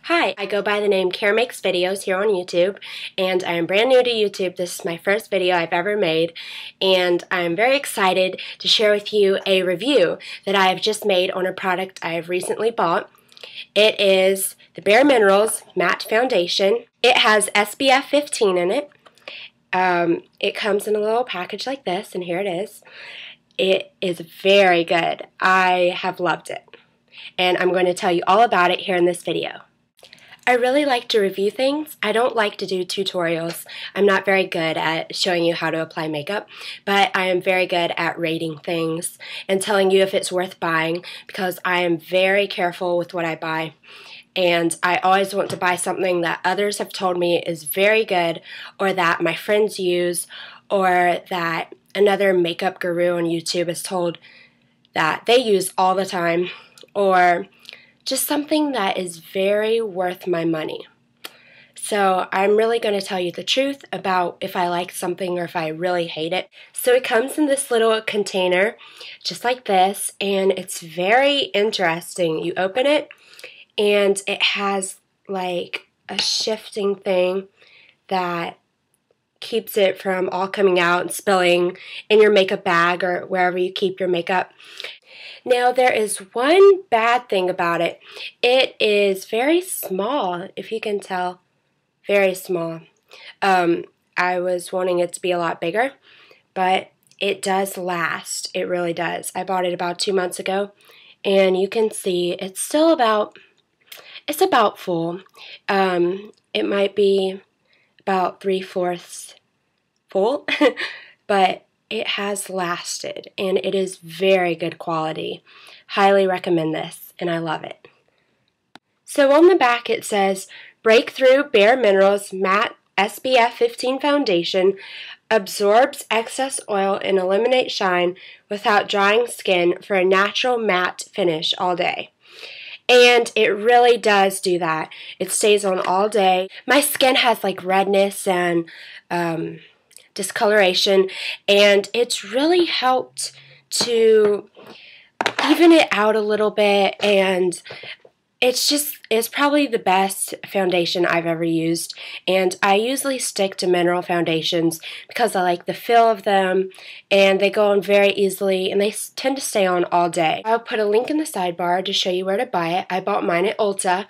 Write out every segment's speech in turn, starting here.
Hi, I go by the name Kara Makes Videos here on YouTube, and I am brand new to YouTube. This is my first video I've ever made, and I'm very excited to share with you a review that I have just made on a product I have recently bought. It is the Bare Minerals Matte Foundation. It has SPF 15 in it. It comes in a little package like this, and here it is. It is very good. I have loved it, and I'm going to tell you all about it here in this video. I really like to review things. I don't like to do tutorials. I'm not very good at showing you how to apply makeup, but I am very good at rating things and telling you if it's worth buying, because I am very careful with what I buy. And I always want to buy something that others have told me is very good, or that my friends use, or that another makeup guru on YouTube has told that they use all the time, or just something that is very worth my money. So I'm really going to tell you the truth about if I like something or if I really hate it. So it comes in this little container, just like this, and it's very interesting. You open it, and it has like a shifting thing that keeps it from all coming out and spilling in your makeup bag or wherever you keep your makeup. Now, there is one bad thing about it. It is very small, if you can tell. Very small. I was wanting it to be a lot bigger, but it does last. It really does. I bought it about 2 months ago, and you can see it's still about full. It might be about 3/4 full, but it has lasted, and it is very good quality. Highly recommend this, and I love it. So on the back it says, Breakthrough Bare Minerals Matte SPF 15 Foundation absorbs excess oil and eliminates shine without drying skin for a natural matte finish all day. And it really does do that. It stays on all day. My skin has like redness and discoloration, and it's really helped to even it out a little bit, and it's probably the best foundation I've ever used. And I usually stick to mineral foundations because I like the feel of them, and they go on very easily, and they tend to stay on all day. I'll put a link in the sidebar to show you where to buy it. I bought mine at Ulta.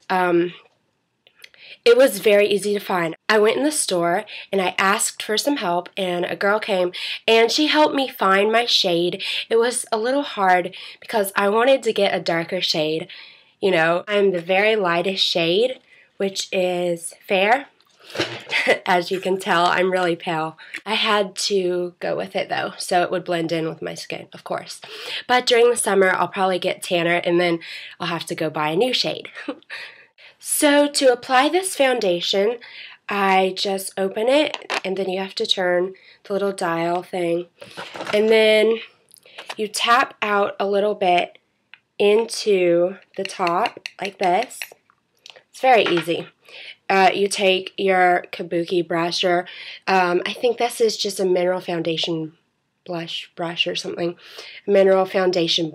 It was very easy to find. I went in the store and I asked for some help, and a girl came and she helped me find my shade. It was a little hard because I wanted to get a darker shade. You know, I'm the very lightest shade, which is fair. As you can tell, I'm really pale. I had to go with it though, so it would blend in with my skin, of course. But during the summer, I'll probably get tanner, and then I'll have to go buy a new shade. So to apply this foundation, I just open it, and then you have to turn the little dial thing, and then you tap out a little bit into the top like this. It's very easy. You take your kabuki brush, or I think this is just a mineral foundation brush or something. A mineral foundation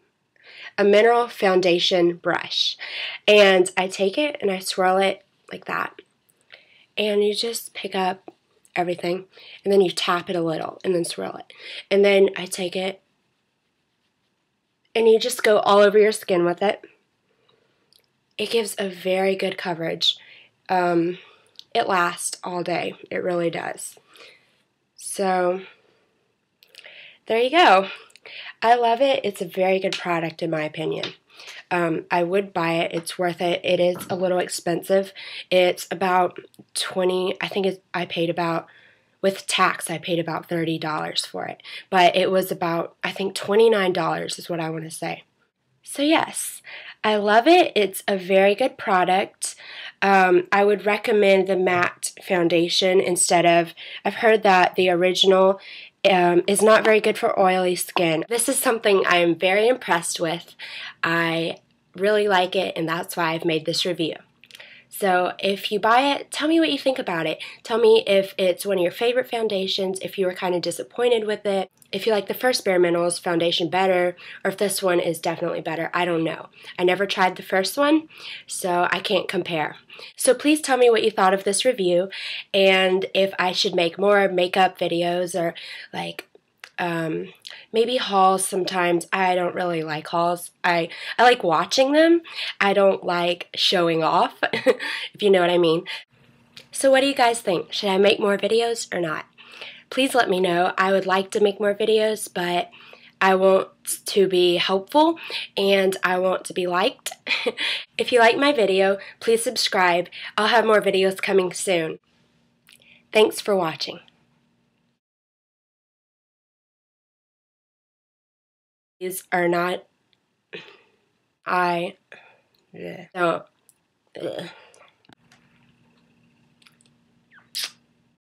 brush, and I take it and I swirl it like that, and you just pick up everything, and then you tap it a little and then swirl it, and then I take it and you just go all over your skin with it. It gives a very good coverage. It lasts all day. It really does. So there you go. I love it. It's a very good product in my opinion. I would buy it. It's worth it. It is a little expensive. It's about I paid about, with tax, I paid about $30 for it. But it was about, I think, $29 is what I want to say. So yes, I love it. It's a very good product. I would recommend the matte foundation instead of, I've heard that the original is not very good for oily skin. This is something I am very impressed with. I really like it, and that's why I've made this review. So if you buy it, tell me what you think about it. Tell me if it's one of your favorite foundations, if you were kind of disappointed with it, if you like the first Bare Minerals foundation better, or if this one is definitely better. I don't know. I never tried the first one, so I can't compare. So please tell me what you thought of this review, and if I should make more makeup videos or like maybe hauls sometimes. I don't really like hauls. I like watching them. I don't like showing off, if you know what I mean. So what do you guys think? Should I make more videos or not? Please let me know. I would like to make more videos, but I want to be helpful and I want to be liked. If you like my video, please subscribe. I'll have more videos coming soon. Thanks for watching. These are not, I don't.